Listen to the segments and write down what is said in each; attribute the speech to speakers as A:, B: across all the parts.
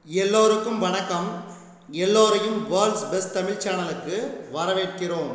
A: எல்லோருக்கும் வணக்கம். எல்லோரையும் வேர்ல்ட்ஸ் பெஸ்ட் தமிழ் சேனலுக்கு வரவேற்கிறோம்.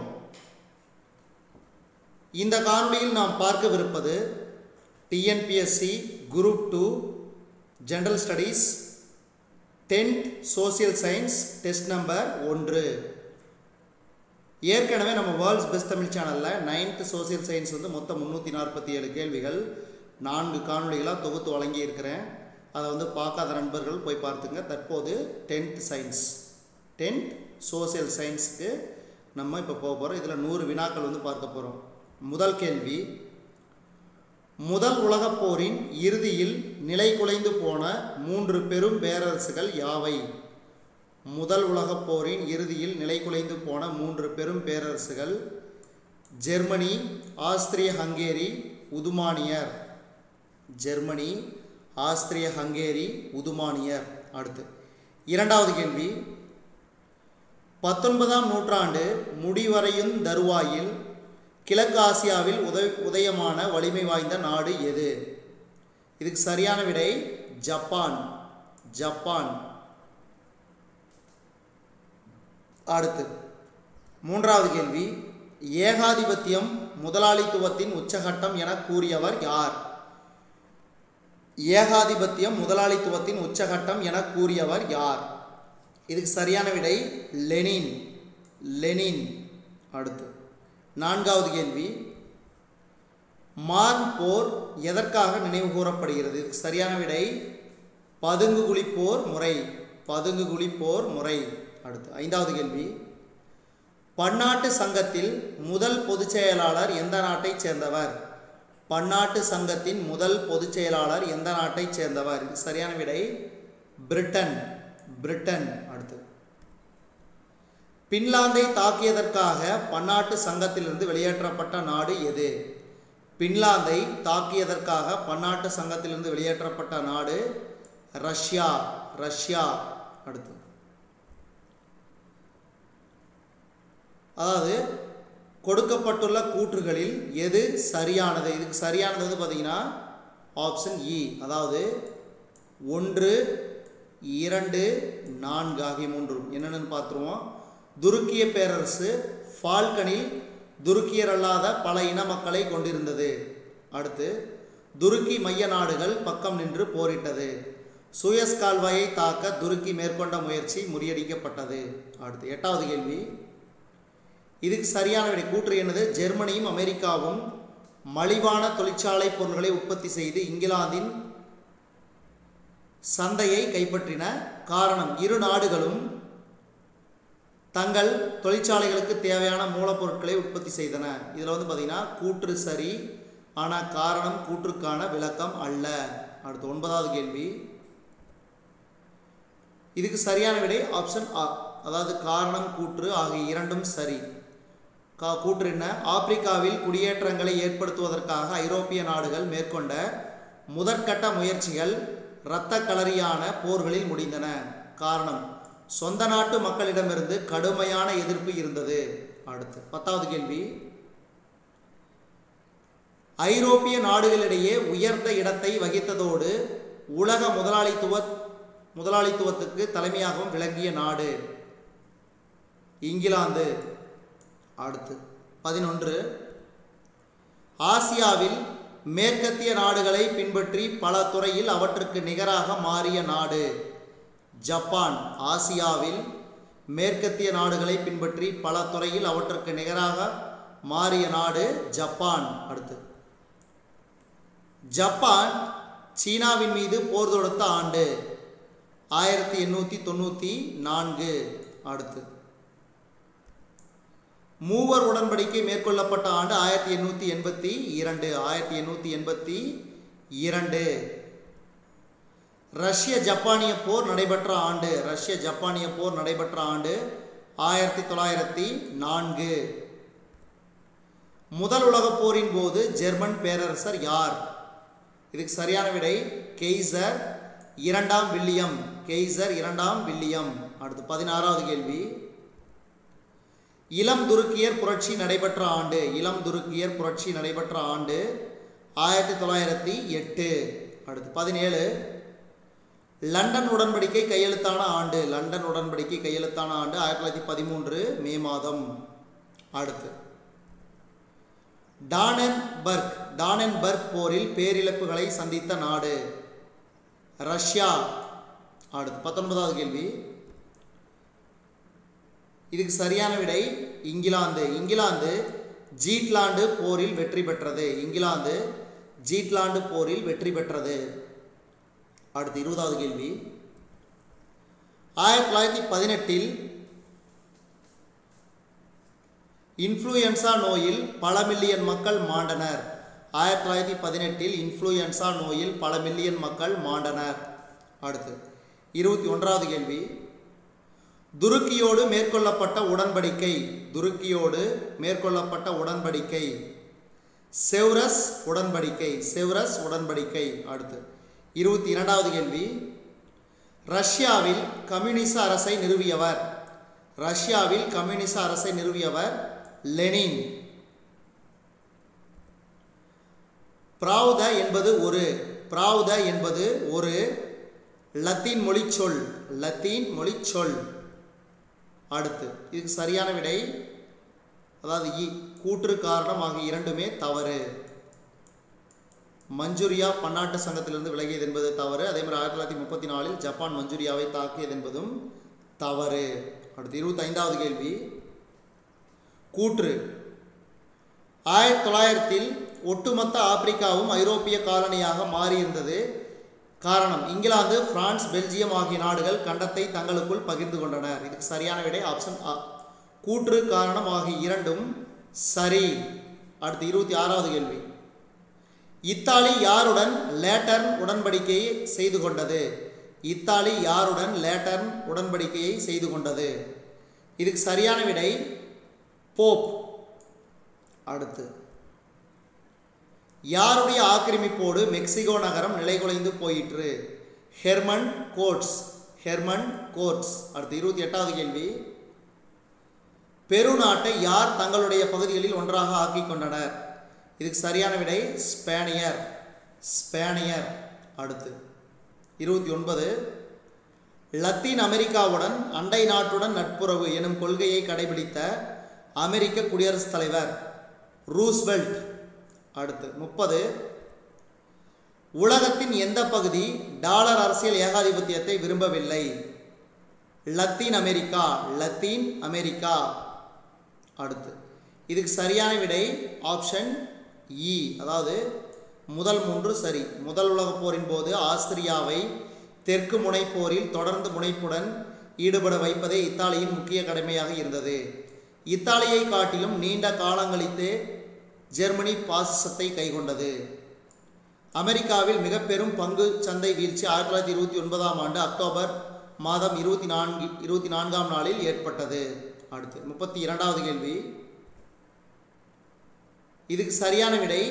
A: இந்த காணொளியில் நாம் பார்க்கவிருப்பது TNPSC group 2 general studies 10th social science test number 1. ஏற்கனவே நம்ம வேர்ல்ட்ஸ் பெஸ்ட் தமிழ் சேனலில் 9th சோசியல் சயின்ஸ் மொத்தம் 347 கேள்விகள் 4 காணொளிகளாக தொகுத்து வழங்கியிருக்கிறேன். அதை பார்க்காத நண்பர்கள் போய் பார்த்துங்க. தற்போது 10th சயின்ஸ் 10th சோசியல் சயின்ஸுக்கு நம்ம இப்போ போக போகிறோம். இதில் 100 வினாக்கள் பார்க்க போகிறோம். முதல் கேள்வி, முதல் உலகப் போரின் இறுதியில் நிலை குலைந்து போன 3 பெரும் பேரரசுகள் யாவை? முதல் உலகப் போரின் இறுதியில் நிலை குலைந்து போன 3 பெரும் பேரரசுகள் ஜெர்மனி, ஆஸ்திரிய ஹங்கேரி, உதுமானியர். ஜெர்மனி, ஆஸ்திரிய ஹங்கேரி, உதுமானியர். அடுத்து இரண்டாவது கேள்வி, 19ஆம் நூற்றாண்டு முடிவடையும் தருவாயில் கிழக்கு ஆசியாவில் உதயமான வலிமை வாய்ந்த நாடு எது? இதுக்கு சரியான விடை ஜப்பான். ஜப்பான். அடுத்து மூன்றாவது கேள்வி, ஏகாதிபத்தியம் முதலாளித்துவத்தின் உச்சகட்டம் என கூறியவர் யார்? ஏகாதிபத்தியம் முதலாளித்துவத்தின் உச்சகட்டம் என கூறியவர் யார்? இதுக்கு சரியான விடை லெனின். லெனின். அடுத்து நான்காவது கேள்வி, மார்ன் போர் எதற்காக நினைவு கூறப்படுகிறது? இதுக்கு சரியான விடை பதுங்குகுழி போர் முறை. பதுங்குகுழி போர் முறை. அடுத்து ஐந்தாவது கேள்வி, பன்னாட்டு சங்கத்தில் முதல் பொதுச் செயலாளர் எந்த நாட்டைச் சேர்ந்தவர்? பன்னாட்டு சங்கத்தின் முதல் பொதுச் செயலாளர் எந்த நாட்டைச் சேர்ந்தவர்? சரியான விடை பிரிட்டன். பிரிட்டன். அடுத்து பின்லாந்தை தாக்கியதற்காக பன்னாட்டு சங்கத்திலிருந்து வெளியேற்றப்பட்ட நாடு எது? பின்லாந்தை தாக்கியதற்காக பன்னாட்டு சங்கத்திலிருந்து வெளியேற்றப்பட்ட நாடு ரஷ்யா. ரஷ்யா. அடுத்து அதாவது கொடுக்கப்பட்டுள்ள கூற்றுகளில் எது சரியானது? இதுக்கு சரியானது பார்த்தீங்கன்னா ஆப்ஷன் இ, அதாவது 1, 2, 4 ஆகிய 3 என்னென்னு பார்த்துருவோம். துருக்கிய பேரரசு ஃபால்கனில் துருக்கியர் அல்லாத பல இன மக்களை கொண்டிருந்தது. அடுத்து துருக்கி மைய நாடுகள் பக்கம் நின்று போரிட்டது. சூயஸ் கால்வாயை தாக்க துருக்கி மேற்கொண்ட முயற்சி முறியடிக்கப்பட்டது. அடுத்து எட்டாவது கேள்வி, இதுக்கு சரியான விடை கூற்று என்னது? ஜெர்மனியும் அமெரிக்காவும் மலிவான தொழிற்சாலை பொருட்களை உற்பத்தி செய்து இங்கிலாந்தின் சந்தையை கைப்பற்றின. காரணம், இரு நாடுகளும் தங்கள் தொழிற்சாலைகளுக்கு தேவையான மூலப்பொருட்களை உற்பத்தி செய்தன. இதில் பார்த்தீங்கன்னா கூற்று சரி, ஆனால் காரணம் கூற்றுக்கான விளக்கம் அல்ல. அடுத்து 9வது கேள்வி, இதுக்கு சரியான விடை ஆப்ஷன் ஆ, அதாவது காரணம் கூற்று ஆகிய இரண்டும் சரி. கூற்று என்ன? ஆப்பிரிக்காவில் குடியேற்றங்களை ஏற்படுத்துவதற்காக ஐரோப்பிய நாடுகள் மேற்கொண்ட முதற்கட்ட முயற்சிகள் இரத்த களரியான போர்களில் முடிந்தன. காரணம், சொந்த நாட்டு மக்களிடமிருந்து கடுமையான எதிர்ப்பு இருந்தது. அடுத்து 10வது கேள்வி, ஐரோப்பிய நாடுகளிடையே உயர்ந்த இடத்தை வகித்ததோடு உலக முதலாளித்துவத்துக்கு தலைமையாகவும் விளங்கிய நாடு இங்கிலாந்து. அடுத்து 11, ஆசியாவில் மேற்கத்திய நாடுகளை பின்பற்றி பல துறையில் அவற்றுக்கு நிகராக மாறிய நாடு ஜப்பான். ஆசியாவில் மேற்கத்திய நாடுகளை பின்பற்றி பல துறையில் அவற்றுக்கு நிகராக மாறிய நாடு ஜப்பான். அடுத்து ஜப்பான் சீனாவின் மீது போர் தொடுத்த ஆண்டு 1894. அடுத்து மூவர் உடன்படிக்கை மேற்கொள்ளப்பட்ட ஆண்டு 1882. 1882. ரஷ்ய ஜப்பானிய போர் நடைபெற்ற ஆண்டு 1904. முதல் உலகப் போரின் போது ஜெர்மன் பேரரசர் யார்? இதுக்கு சரியான விடை கெய்சர் 2ஆம் வில்லியம். கெய்சர் 2ஆம் வில்லியம். அடுத்து 16வது கேள்வி, இளம் துருக்கியர் புரட்சி நடைபெற்ற ஆண்டு. இளம் துருக்கியர் புரட்சி நடைபெற்ற ஆண்டு 1908. அடுத்து 17, லண்டன் உடன்படிக்கை கையெழுத்தான ஆண்டு, லண்டன் உடன்படிக்கை கையெழுத்தான ஆண்டு 1913 மே மாதம். அடுத்து டானன்பர்க் போரில் பேரிழப்புகளை சந்தித்த நாடு ரஷ்யா. அடுத்து 19வது கேள்வி. இதுக்கு சரியான விடை இங்கிலாந்து. இங்கிலாந்து ஜீட்லாந்து போரில் வெற்றி பெற்றது. இங்கிலாந்து ஜீட்லாந்து போரில் வெற்றி பெற்றது. அடுத்து 20வது கேள்வி. 1918 இன்ஃப்ளூயன்சா நோயில் பல மில்லியன் மக்கள் மாண்டனர். 1918 இன்ஃப்ளூயன்சா நோயில் பல மில்லியன் மக்கள் மாண்டனர். அடுத்து 21வது கேள்வி. துருக்கியோடு மேற்கொள்ளப்பட்ட உடன்படிக்கை, துருக்கியோடு மேற்கொள்ளப்பட்ட உடன்படிக்கை செவ்ரஸ் உடன்படிக்கை, செவ்ரஸ் உடன்படிக்கை. அடுத்து 22வது கேள்வி. ரஷ்யாவில் கம்யூனிச அரசை நிறுவியவர், ரஷ்யாவில் கம்யூனிச அரசை நிறுவியவர் லெனின். பிராவ்த என்பது ஒரு, பிராவ்த என்பது ஒரு லத்தீன் மொழி சொல், லத்தீன் மொழி சொல். அடுத்து இதுக்கு சரியான விடை அதாவது கூற்று காரணம் ஆகிய இரண்டுமே தவறு. மஞ்சூரியா பன்னாட்டு சங்கத்திலிருந்து விலகியது என்பது தவறு. அதே மாதிரி 1934 ஜப்பான் மஞ்சூரியாவை தாக்கியது என்பதும் தவறு. அடுத்து 25வது கேள்வி. கூற்று 1900 ஒட்டுமொத்த ஆப்பிரிக்காவும் ஐரோப்பிய காலனியாக மாறியிருந்தது. காரணம் இங்கிலாந்து, பிரான்ஸ், பெல்ஜியம் ஆகிய நாடுகள் கண்டத்தை தங்களுக்குள் பகிர்ந்து கொண்டனர். இதுக்கு சரியான விடை ஆப்ஷன் ஆ. கூற்று காரணம் ஆகிய இரண்டும் சரி. அடுத்து 26வது கேள்வி. இத்தாலி யாருடன் லேட்டர்ன் உடன்படிக்கையை செய்து கொண்டது? இத்தாலி யாருடன் லேட்டர்ன் உடன்படிக்கையை செய்து கொண்டது? இதுக்கு சரியான விடை போப். அடுத்து யாருடைய ஆக்கிரமிப்போடு மெக்சிகோ நகரம் நிலைகுலைந்து போயிற்று? Hernan Cortes, Hernan Cortes. அடுத்து 28வது கேள்வி. பெரு நாட்டை யார் தங்களுடைய பகுதிகளில் ஒன்றாக ஆக்கிக் கொண்டனர்? இதுக்கு சரியான விடை ஸ்பானியர், ஸ்பானியர். அடுத்து 29. லத்தீன் அமெரிக்காவுடன் அண்டை நாட்டுடன் நட்புறவு எனும் கொள்கையை கடைபிடித்த அமெரிக்க குடியரசுத் தலைவர் ரூஸ்வெல்ட். அடுத்து 30. உலகத்தின் எந்த பகுதி டாலர் அரசியல் ஏகாதிபத்தியத்தை விரும்பவில்லை? Latin America, Latin America. அடுத்து இதுக்கு சரியான விடை ஆப்ஷன் இ, அதாவது முதல் 3 சரி. முதல் உலகப் போரின் போது ஆஸ்திரியாவை தெற்கு முனைப்போரில் தொடர்ந்து முனைப்புடன் ஈடுபட வைப்பதே இத்தாலியின் முக்கிய கடமையாக இருந்தது. இத்தாலியை காட்டிலும் நீண்ட காலங்களித்து ஜெர்மனி பாசிசத்தை கைக்கொண்டது. அமெரிக்காவில் மிக பெரும் பங்கு சந்தை வீழ்ச்சி 1929ஆம் ஆண்டு அக்டோபர் மாதம் 24ஆம் நாளில் ஏற்பட்டது. அடுத்து 32வது கேள்வி. இதுக்கு சரியான விடை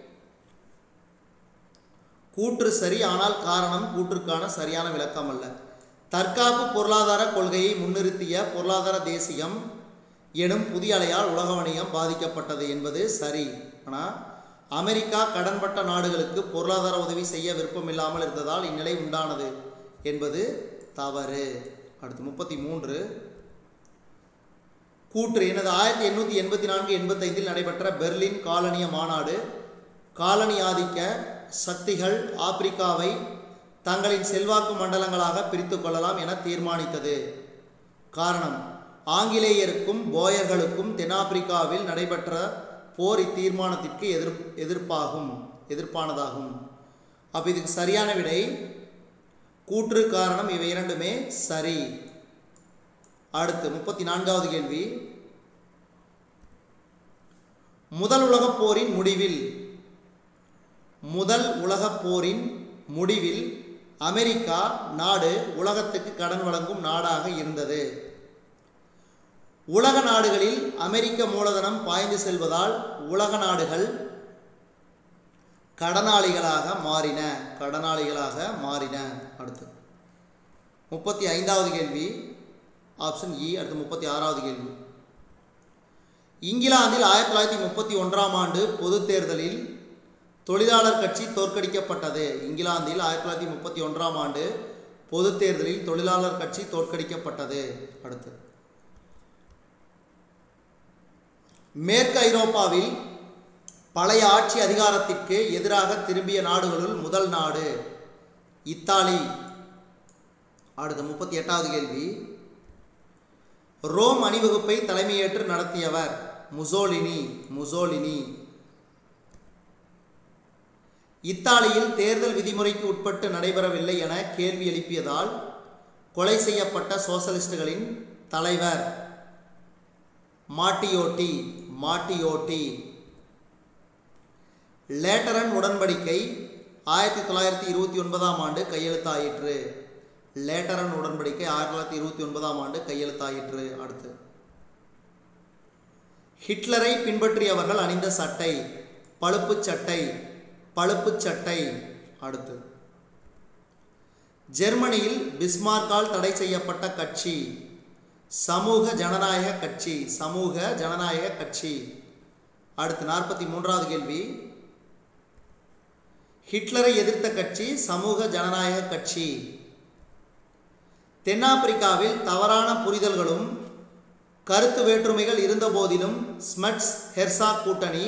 A: கூற்று சரி, ஆனால் காரணம் கூற்றுக்கான சரியான விளக்கம் அல்ல. தற்காப்பு பொருளாதார கொள்கையை முன்னிறுத்திய பொருளாதார தேசியம் எனும் புதிய அலையால் உலக வணிகம் பாதிக்கப்பட்டது என்பது சரி. ஆனால் அமெரிக்கா கடன்பட்ட நாடுகளுக்கு பொருளாதார உதவி செய்ய விருப்பமில்லாமல் இருந்ததால் இந்நிலை உண்டானது என்பது தவறு. அடுத்து 33. கூற்று எனது 1884-85 நடைபெற்ற பெர்லின் காலனிய மாநாடு காலனி ஆதிக்க சக்திகள் ஆப்பிரிக்காவை தங்களின் செல்வாக்கு மண்டலங்களாக பிரித்து கொள்ளலாம் என தீர்மானித்தது. காரணம் ஆங்கிலேயருக்கும் போயர்களுக்கும் தென்னாப்பிரிக்காவில் நடைபெற்ற போர் இத்தீர்மானத்திற்கு எதிர்ப்பானதாகும். அப்போ இதுக்கு சரியான விடை கூற்று காரணம் இவை இரண்டுமே சரி. அடுத்து 34வது கேள்வி. முதல் உலகப் போரின் முடிவில் அமெரிக்கா நாடு உலகத்துக்கு கடன் வழங்கும் நாடாக இருந்தது. உலக நாடுகளில் அமெரிக்க மூலதனம் பாய்ந்து செல்வதால் உலக நாடுகள் கடனாளிகளாக மாறின. அடுத்து 35வது கேள்வி ஆப்ஷன் இ. அடுத்து 36வது கேள்வி. இங்கிலாந்தில் 1931ஆம் ஆண்டு பொது தேர்தலில் தொழிலாளர் கட்சி தோற்கடிக்கப்பட்டது. இங்கிலாந்தில் 1931ஆம் ஆண்டு பொது தேர்தலில் தொழிலாளர் கட்சி தோற்கடிக்கப்பட்டது. அடுத்து, மேற்கு ஐரோப்பாவில் பழைய ஆட்சி அதிகாரத்திற்கு எதிராக திரும்பிய நாடுகளுள் முதல் நாடு இத்தாலி. அடுத்து 38வது கேள்வி, ரோம் அணிவகுப்பை தலைமையேற்று நடத்தியவர் முசோலினி. இத்தாலியில் தேர்தல் விதிமுறைக்கு உட்பட்டு நடைபெறவில்லை என கேள்வி எழுப்பியதால் கொலை செய்யப்பட்ட சோசலிஸ்டுகளின் தலைவர் மாட்டியோட்டி. லேட்டரன் உடன்படிக்கை 1929ஆம் ஆண்டு கையெழுத்தாயிற்று. லேட்டரன் உடன்படிக்கை 1929ஆம் ஆண்டு கையெழுத்தாயிற்று. அடுத்து, ஹிட்லரை பின்பற்றியவர்கள் அணிந்த சட்டை பழுப்புச் சட்டை. அடுத்து, ஜெர்மனியில் பிஸ்மார்க்கால் தடை செய்யப்பட்ட கட்சி சமூக ஜனநாயக கட்சி. அடுத்து 43வது கேள்வி, ஹிட்லரை எதிர்த்த கட்சி சமூக ஜனநாயக கட்சி. தென்னாப்பிரிக்காவில் தவறான புரிதல்களும் கருத்து வேற்றுமைகள் இருந்த போதிலும் ஸ்மட்ஸ் ஹெர்சாக் கூட்டணி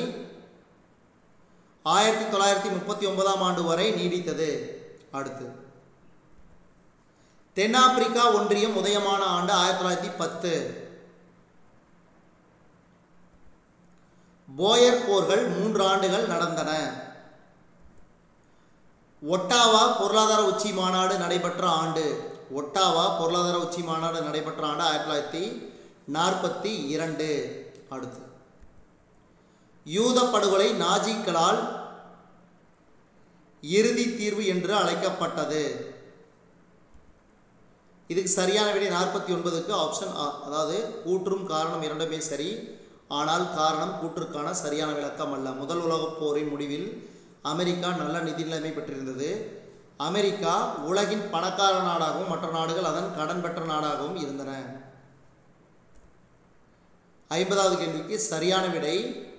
A: 1939ஆம் ஆண்டு வரை நீடித்தது. அடுத்து, தென்னாப்பிரிக்கா ஒன்றியம் உதயமான ஆண்டு 1910. போயர் போர்கள் 3 ஆண்டுகள் நடந்தன. ஒட்டாவா பொருளாதார உச்சி மாநாடு நடைபெற்ற ஆண்டு 1942. அடுத்து, யூத படுகொலை நாஜிக்களால் இறுதி தீர்வு என்று அழைக்கப்பட்டது. இதுக்கு சரியான விடை 49க்கு ஆப்ஷன் ஆ. அதாவது கூற்றும் காரணம் இரண்டுமே சரி, ஆனால் காரணம் கூற்றுக்கான சரியான விளக்கம் அல்ல. முதல் உலகப் போரின் முடிவில் அமெரிக்கா நல்ல நிதி நிலைமை பெற்றிருந்தது. அமெரிக்கா உலகின் பணக்கார நாடாகவும் மற்ற நாடுகள் அதன் கடன் பெற்ற நாடாகவும் இருந்தன. 50வது கேள்விக்கு சரியான விடை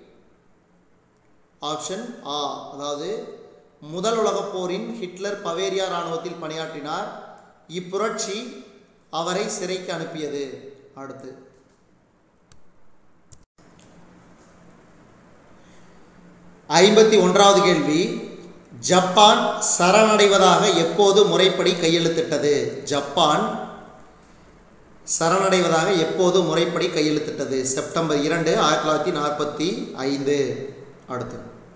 A: ஆப்ஷன் ஆ. அதாவது முதல் உலகப் போரின் ஹிட்லர் பவேரியா இராணுவத்தில் பணியாற்றினார். இப்புரட்சி அவரை சிறைக்கு அனுப்பியது. அடுத்து, 51வது கேள்வி, ஜப்பான் சரணடைவதாக எப்போது முறைப்படி கையெழுத்திட்டது? செப்டம்பர் 2, 1945. அடுத்து,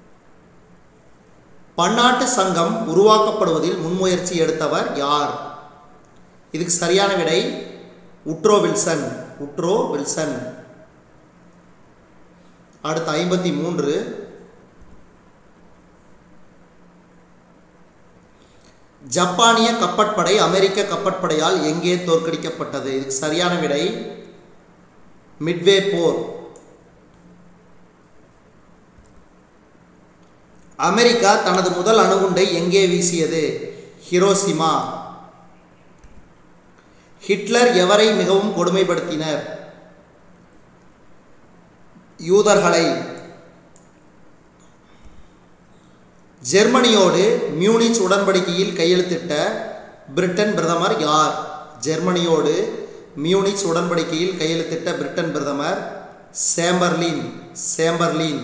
A: பன்னாட்டு சங்கம் உருவாக்கப்படுவதில் முன்முயற்சி எடுத்தவர் யார்? இதுக்கு சரியான விடை உட்ரோ வில்சன். அடுத்து 53, ஜப்பானிய கப்பற்படை அமெரிக்க கப்பற்படையால் எங்கே தோற்கடிக்கப்பட்டது? இதுக்கு சரியான விடை மிட்வே போர். அமெரிக்கா தனது முதல் அணுகுண்டை எங்கே வீசியது? ஹிரோஷிமா. ஹிட்லர் எவரை மிகவும் கொடுமைப்படுத்தினர்? யூதர்களை. ஜெர்மனியோடு மியூனிச் உடன்படிக்கையில் கையெழுத்திட்ட பிரிட்டன் பிரதமர் யார்? பிரிட்டன் பிரதமர் சேம்பர்லின்.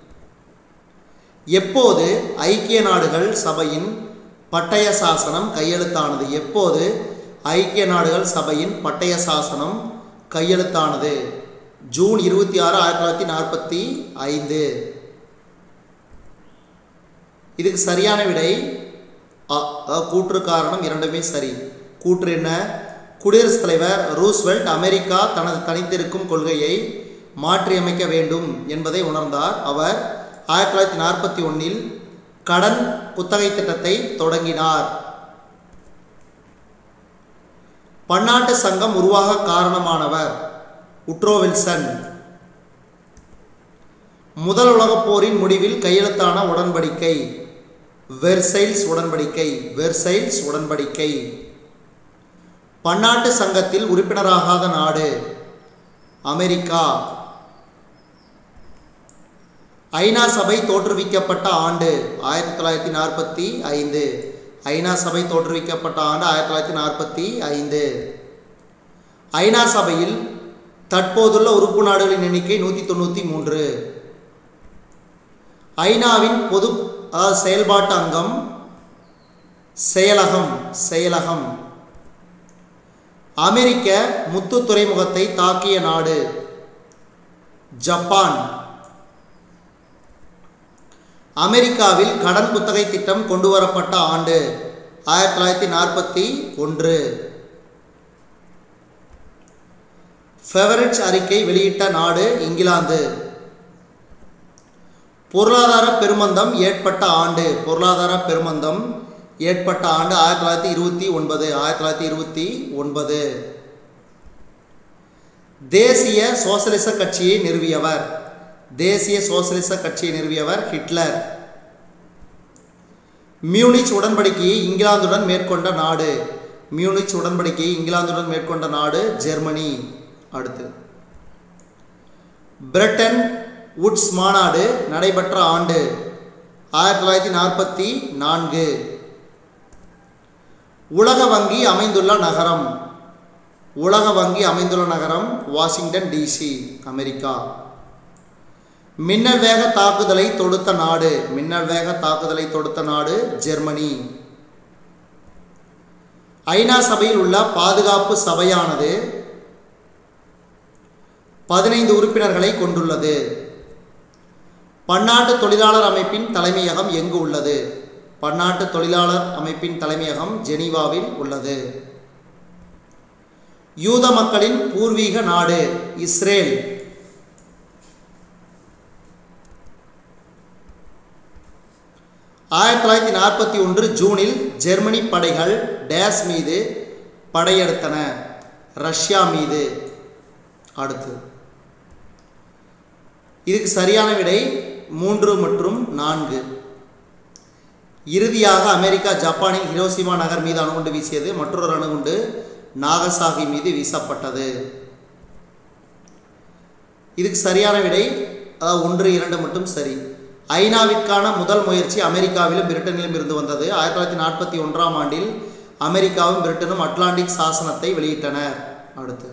A: எப்போது ஐக்கிய நாடுகள் சபையின் பட்டய சாசனம் கையெழுத்தானது? ஜூன் 26, 1945. இதுக்கு சரியான விடை கூற்று காரணம் இரண்டுமே சரி. கூற்று என்ன? குடியரசுத் தலைவர் ரூஸ்வெல்ட் அமெரிக்கா தனது தனித்திருக்கும் கொள்கையை மாற்றியமைக்க வேண்டும் என்பதை உணர்ந்தார். அவர் 1941 கடன் குத்தகை திட்டத்தை தொடங்கினார். பன்னாட்டு சங்கம் உருவாக காரணமானவர் உட்ரோ வில்சன். முதல் உலகப் போரின் முடிவில் கையெழுத்தான உடன்படிக்கை வெர்சைல்ஸ் உடன்படிக்கை. பன்னாட்டு சங்கத்தில் உறுப்பினராகாத நாடு அமெரிக்கா. ஐநா சபை தோற்றுவிக்கப்பட்ட ஆண்டு 1945. ஐநா சபை தோற்றுவிக்கப்பட்ட ஆண்டு 1945. ஐநா சபையில் தற்போதுள்ள உறுப்பு நாடுகளின் எண்ணிக்கை 193. ஐநாவின் பொது செயல்பாட்டு அங்கம் செயலகம். அமெரிக்க முத்து துறைமுகத்தை தாக்கிய நாடு ஜப்பான். அமெரிக்காவில் கடன் குத்தகை திட்டம் கொண்டு வரப்பட்ட ஆண்டு 1941. ஃபெவரிட்ஜ் அறிக்கை வெளியிட்ட நாடு இங்கிலாந்து. பொருளாதார பெருமந்தம் ஏற்பட்ட ஆண்டு 1929. தேசிய சோசலிச கட்சியை நிறுவியவர் ஹிட்லர். மியூனிச் உடன்படிக்கையை இங்கிலாந்துடன் மேற்கொண்ட நாடு ஜெர்மனி. அடுத்து பிரெட்டன் வுட்ஸ் மாநாடு நடைபெற்ற ஆண்டு 1944. உலக வங்கி அமைந்துள்ள நகரம் வாஷிங்டன் டிசி, அமெரிக்கா. மின்னல் வேக தாக்குதலை தொடுத்த நாடு ஜெர்மனி. ஐநா சபையில் உள்ள பாதுகாப்பு சபையானது 15 உறுப்பினர்களை கொண்டுள்ளது. பன்னாட்டு தொழிலாளர் அமைப்பின் தலைமையகம் எங்கு உள்ளது? பன்னாட்டு தொழிலாளர் அமைப்பின் தலைமையகம் ஜெனீவாவில் உள்ளது. யூத மக்களின் பூர்வீக நாடு இஸ்ரேல். ஜூனில் ஜெர்மனி படைகள் டேஸ் மீது படையெடுத்தன? ரஷ்யா மீது. அடுத்து இதுக்கு சரியான விடை 3 மற்றும் 4. இறுதியாக அமெரிக்கா ஜப்பானின் ஹிரோஷிமா நகர் மீது அணுகுண்டு வீசியது. மற்றொரு அணுகுண்டு நாகசாகி மீது வீசப்பட்டது. இதுக்கு சரியான விடை 1, 2 மட்டும் சரி. ஐநாவிற்கான முதல் முயற்சி அமெரிக்காவிலும் பிரிட்டனிலும் இருந்து வந்தது. 1941ஆம் ஆண்டில் அமெரிக்காவும் பிரிட்டனும் அட்லாண்டிக் சாசனத்தை வெளியிட்டனர். அடுத்து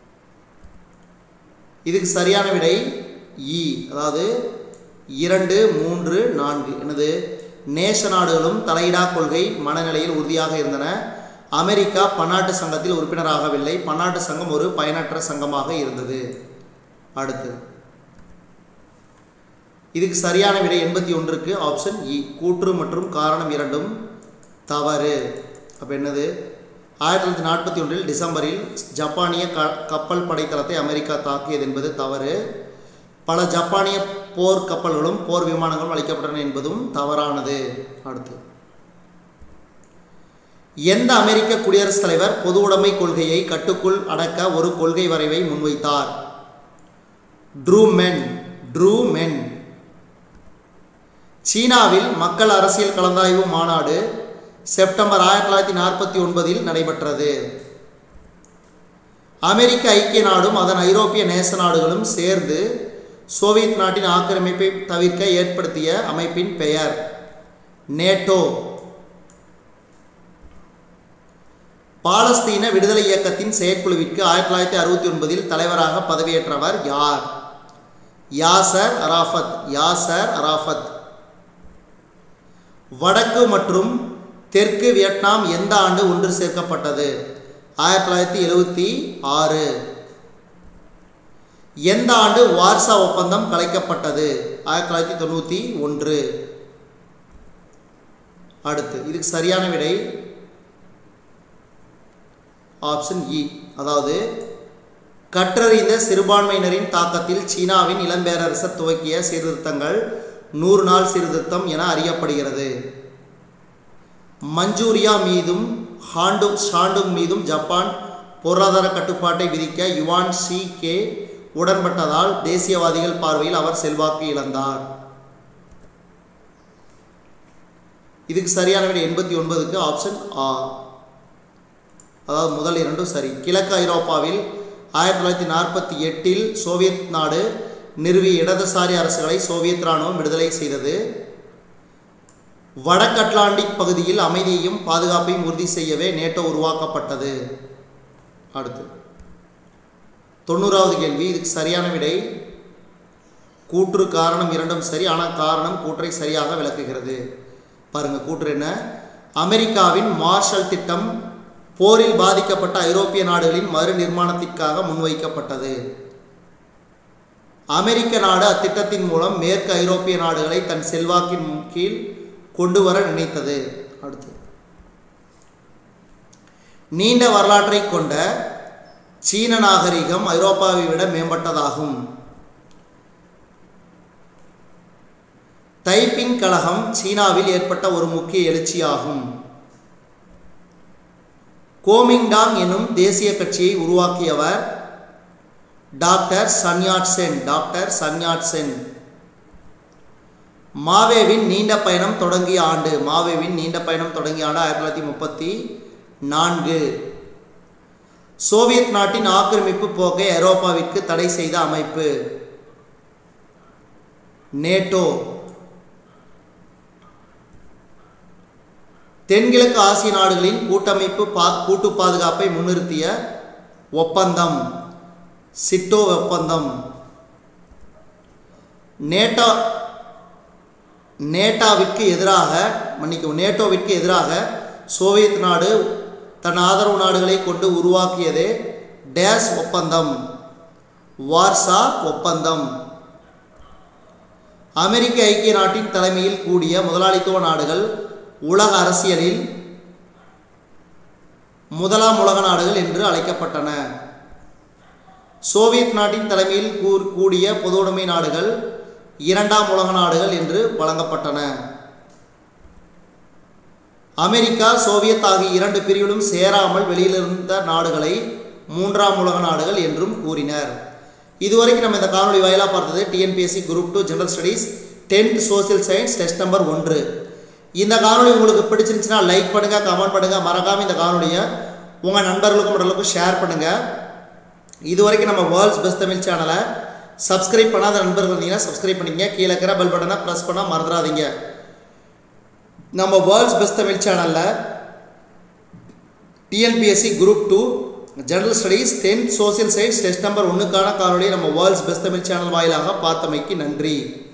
A: இதுக்கு சரியான விடை இ, அதாவது 2, 3, 4. எனது நேச நாடுகளும் தலையிடா கொள்கை மனநிலையில் உறுதியாக இருந்தன. அமெரிக்கா பன்னாட்டு சங்கத்தில் உறுப்பினராகவில்லை. பன்னாட்டு சங்கம் ஒரு பயனற்ற சங்கமாக இருந்தது. அடுத்து இதுக்கு சரியான விடை 81க்கு ஆப்ஷன் இ, கூற்று மற்றும் காரணம் இரண்டும் தவறு. அப்போ என்னது? 1941 டிசம்பரில் ஜப்பானிய கப்பல் படைத்தளத்தை அமெரிக்கா தாக்கியது என்பது தவறு. பல ஜப்பானிய போர் கப்பல்களும் போர் விமானங்களும் அளிக்கப்பட்டன என்பதும் தவறானது. அடுத்து எந்த அமெரிக்க குடியரசுத் தலைவர் பொது உடைமை கொள்கையை கட்டுக்குள் அடக்க ஒரு கொள்கை வரைவை முன்வைத்தார்? ட்ரூமென். சீனாவில் மக்கள் அரசியல் கலந்தாய்வு மாநாடு செப்டம்பர் 1949 நடைபெற்றது. அமெரிக்க ஐக்கிய நாடும் அதன் ஐரோப்பிய நேச நாடுகளும் சேர்ந்து சோவியத் நாட்டின் ஆக்கிரமிப்பை தவிர்க்க ஏற்படுத்திய அமைப்பின் பெயர் நேட்டோ. பாலஸ்தீன விடுதலை இயக்கத்தின் செயற்குழுவிற்கு 1969 தலைவராக பதவியேற்றவர் யார்? Yasser Arafat. வடக்கு மற்றும் தெற்கு வியட்நாம் எந்த ஆண்டு ஒன்று சேர்க்கப்பட்டது? 1976. எந்த ஆண்டு வார்சா ஒப்பந்தம் கலைக்கப்பட்டது? 1991. அடுத்து இதுக்கு சரியான விடை ஆப்ஷன் இ, அதாவது கற்றறிந்த சிறுபான்மையினரின் தாக்கத்தில் சீனாவின் இளம்பேரரசர் துவக்கிய சீர்திருத்தங்கள் 100 நாள் சீர்திருத்தம் என அறியப்படுகிறது. மஞ்சூரியா மீதும் ஷாண்டுங் மீதும் ஜப்பான் பொருளாதார கட்டுப்பாட்டை விதிக்க யுவான் ஷி கே உடன்பட்டதால் தேசியவாதிகள் பார்வையில் அவர் செல்வாக்கு இழந்தார். இதுக்கு சரியான விடை 89க்கு ஆப்ஷன் ஆ, அதாவது முதல் இரண்டும் சரி. கிழக்கு ஐரோப்பாவில் 1948 சோவியத் நாடு நிறுவிய இடதுசாரி அரசுகளை சோவியத் இராணுவம் விடுதலை செய்தது. வடக்கு அட்லாண்டிக் பகுதியில் அமைதியையும் பாதுகாப்பையும் உறுதி செய்யவே நேட்டோ உருவாக்கப்பட்டது. அடுத்து 90வது கேள்வி. இதுக்கு சரியான விடை கூற்று காரணம் இரண்டும் சரி, ஆனால் காரணம் கூற்றை சரியாக விளக்குகிறது. பாருங்க, கூற்று என்ன? அமெரிக்காவின் மார்ஷல் திட்டம் போரில் பாதிக்கப்பட்ட ஐரோப்பிய நாடுகளின் மறு நிர்மாணத்திற்காக முன்வைக்கப்பட்டது. அமெரிக்க நாடு அத்திட்டத்தின் மூலம் மேற்கு ஐரோப்பிய நாடுகளை தன் செல்வாக்கின் கீழ் கொண்டு வர நினைத்தது. அடுத்து, நீண்ட வரலாற்றை கொண்ட சீன நாகரிகம் ஐரோப்பாவை விட மேம்பட்டதாகும். தைப்பிங் கழகம் சீனாவில் ஏற்பட்ட ஒரு முக்கிய எழுச்சியாகும். கோமிங்டாங் எனும் தேசிய கட்சியை உருவாக்கியவர் டாக்டர் சன் யாட்-சென். மாவேவின் நீண்ட பயணம் தொடங்கிய ஆண்டு 1934. சோவியத் நாட்டின் ஆக்கிரமிப்பு போக்கை ஐரோப்பாவிற்கு தடை செய்த அமைப்பு நேட்டோ. தென்கிழக்கு ஆசிய நாடுகளின் கூட்டமைப்பு கூட்டு பாதுகாப்பை முன்னிறுத்திய ஒப்பந்தம் சிட்டோ ஒப்பந்தம். நேட்டோவிற்கு எதிராக சோவியத் நாடு தன் ஆதரவு நாடுகளை கொண்டு உருவாக்கியதே டேஸ் ஒப்பந்தம், வார்சா ஒப்பந்தம். அமெரிக்க ஐக்கிய நாட்டின் தலைமையில் கூடிய முதலாளித்துவ நாடுகள் உலக அரசியலில் முதலாம் உலக நாடுகள் என்று அழைக்கப்பட்டன. சோவியத் நாட்டின் தலைமையில் கூடிய பொதுவுடைமை நாடுகள் இரண்டாம் உலக நாடுகள் என்று வழங்கப்பட்டன. அமெரிக்கா, சோவியத் ஆகிய இரண்டு பிரிவிலும் சேராமல் வெளியிலிருந்த நாடுகளை மூன்றாம் உலக நாடுகள் என்றும் கூறினர். இதுவரைக்கும் நம்ம இந்த காணொலி வாயிலாக பார்த்தது TNPSC group 2 general studies 10th social science test number 1. இந்த காணொலி உங்களுக்கு பிடிச்சிருந்துச்சுன்னா லைக் பண்ணுங்கள், கமெண்ட் பண்ணுங்கள். மறக்காமல் இந்த காணொலியை உங்கள் நண்பர்களுக்கும் மற்றவர்களுக்கும் ஷேர் பண்ணுங்கள். இதுவரைக்கும் நம்ம வேர்ல்ட்ஸ் பெஸ்ட் தமிழ் சேனலை சப்ஸ்கிரைப் பண்ணாத நண்பர்கள் இருந்தீங்கன்னா சப்ஸ்கிரைப் பண்ணிக்கங்க. கீழே இருக்கிற பெல் பட்டனை ப்ரெஸ் பண்ண மறந்துடாதீங்க. நம்ம வேர்ல்ட்ஸ் பெஸ்ட் தமிழ் சேனலில் TNPSC group 2 general studies 10th social science test number 1க்கான காணொலியை நம்ம வேர்ல்ட்ஸ் பெஸ்ட் தமிழ் சேனல் வாயிலாக பார்த்தமைக்கு நன்றி.